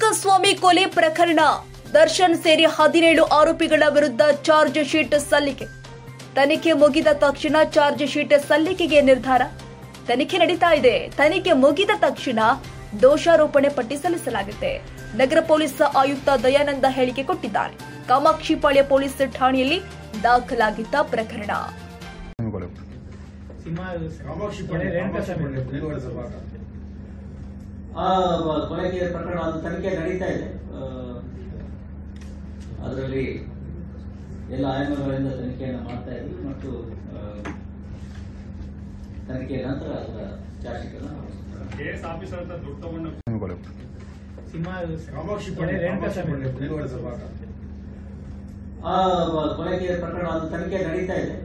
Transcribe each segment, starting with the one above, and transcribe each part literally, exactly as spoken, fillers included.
ಚಿಕ್ಕಸ್ವಾಮಿ ಕೊಲೆ ಪ್ರಕರಣ ದರ್ಶನ್ ಸೇರಿ ಹದಿನೇಳು ಆರೋಪಿಗಳ ವಿರುದ್ಧ ಚಾರ್ಜ್ ಶೀಟ್ ಸಲ್ಲಿಕೆ. ತನಿಖೆ ಮುಗಿದ ತಕ್ಷಣ ಚಾರ್ಜ್ ಶೀಟ್ ಸಲ್ಲಿಕೆಗೆ ನಿರ್ಧಾರ. ತನಿಖೆ ನಡೀತಾ ಇದೆ. ತನಿಖೆ ಮುಗಿದ ತಕ್ಷಣ ದೋಷಾರೋಪಣೆ ಪಟ್ಟಿ ಸಲ್ಲಿಸಲಾಗುತ್ತೆ. ನಗರ ಪೊಲೀಸ್ ಆಯುಕ್ತ ದಯಾನಂದ ಹೇಳಿಕೆ ಕೊಟ್ಟಿದ್ದಾರೆ. ಕಾಮಾಕ್ಷಿಪಾಳ್ಯ ಪೊಲೀಸ್ ಠಾಣೆಯಲ್ಲಿ ದಾಖಲಾಗಿದ್ದ ಪ್ರಕರಣ. ಕೊಲೆಗೆ ಪ್ರಕರಣ ಅದು ತನಿಖೆ ನಡೀತಾ ಇದೆ. ಅದರಲ್ಲಿ ಎಲ್ಲ ಆಯಾಮಗಳಿಂದ ತನಿಖೆಯನ್ನು ಮಾಡ್ತಾ ಇದ್ದೀವಿ ಮತ್ತು ತನಿಖೆ ನಂತರ ಅದರ ಚಾರ್ಜ್ ಶೀಟ್ ಅನ್ನು ಕೊಲೆಗೆ ಪ್ರಕರಣ ಅದು ತನಿಖೆ ನಡೀತಾ ಇದೆ.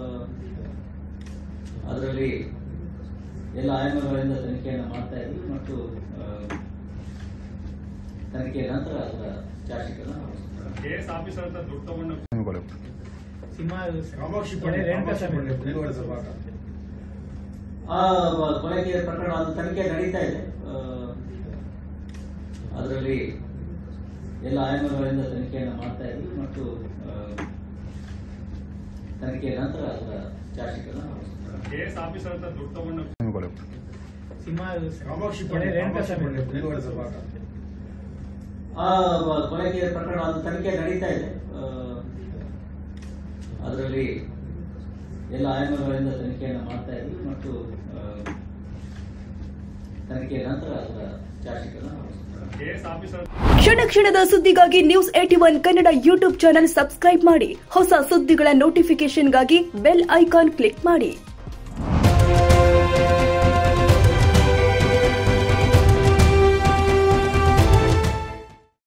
ಅದರಲ್ಲಿ ಎಲ್ಲ ಆಯಾಮಗಳಿಂದ ತನಿಖೆಯನ್ನು ಮಾಡ್ತಾ ಇದ್ದೀವಿ ಮತ್ತು ತನಿಖೆ ನಂತರ ಅದರ ಚಾರ್ಜ್ ಶೀಟ್ ಅನ್ನು ಕೊಲೆಗೆ ಪ್ರಕರಣ ಅದು ತನಿಖೆ ನಡೀತಾ ಇದೆ. ಅದರಲ್ಲಿ ಎಲ್ಲ ಆಯಾಮಗಳಿಂದ ತನಿಖೆಯನ್ನು ಮಾಡ್ತಾ ಇದ್ದೀವಿ ಮತ್ತು ತನಿಖೆ ನಂತರ ಅದರ ಚಾರ್ಜ್ ಶೀಟ್ ಅನ್ನು ಕೊಲೆಗೆ ಪ್ರಕರಣ ಅದು ತನಿಖೆ ನಡೀತಾ ಇದೆ. ಅದರಲ್ಲಿ ಎಲ್ಲ ಆಯಾಮಗಳಿಂದ ತನಿಖೆಯನ್ನು ಮಾಡ್ತಾ ಇದ್ದೀವಿ ಮತ್ತು ತನಿಖೆ ನಂತರ ಅದರ ಚಾರ್ಜ್ ಶೀಟ್ ಅನ್ನು ಕ್ಷಣ ಕ್ಷಣದ ಸುದ್ದಿಗಾಗಿ news at one Kannada YouTube channel subscribe ಮಾಡಿ. ಹೊಸ ಸುದ್ದಿಗಳ ನೋಟಿಫಿಕೇಶನ್ಗಾಗಿ ಬೆಲ್ ಐಕಾನ್ ಕ್ಲಿಕ್ ಮಾಡಿ.